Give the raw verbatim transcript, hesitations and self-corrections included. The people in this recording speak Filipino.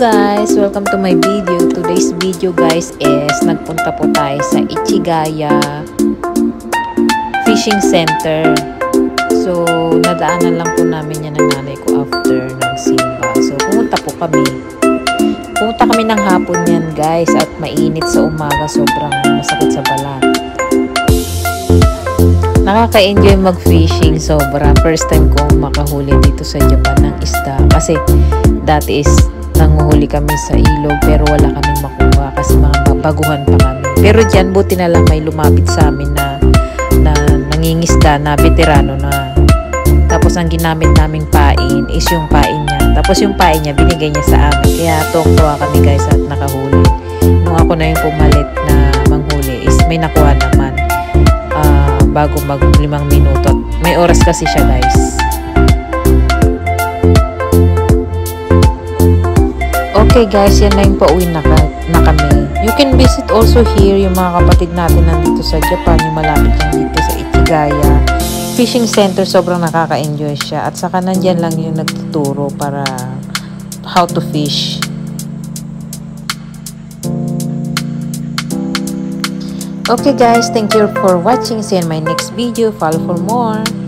guys! Welcome to my video. Today's video guys is nagpunta po tayo sa Ichigaya Fishing Center. So, nadaanan lang po namin yan ng nanay ko after ng simba. So, pumunta po kami. Pumunta kami ng hapon yan guys at mainit sa umaga. Sobrang masakit sa balat. Nakaka-enjoy mag-fishing sobra. First time ko makahuli dito sa Japan ng isda. Kasi dati is nanguhuli kami sa ilog pero wala kaming makuha kasi mga baguhan pa kami. Pero dyan buti na lang may lumapit sa amin na, na nangingisda na veterano na. Tapos ang ginamit naming pain is yung pain niya. Tapos yung pain niya binigay niya sa amin. Kaya tuwang-tuwa kami guys at nakahuli. Nung ako na yung pumalit na manghuli is may nakuha naman uh, bago mag limang minuto. May oras kasi siya guys. Okay guys, yan na yung pauwi na, na kami. You can visit also here yung mga kapatid natin nandito sa Japan, yung malapit lang dito sa Ichigaya Fishing Center. Sobrang nakaka-enjoy siya. At saka nandyan lang yung nagtuturo para how to fish. Okay guys, thank you for watching. See you in my next video. Follow for more.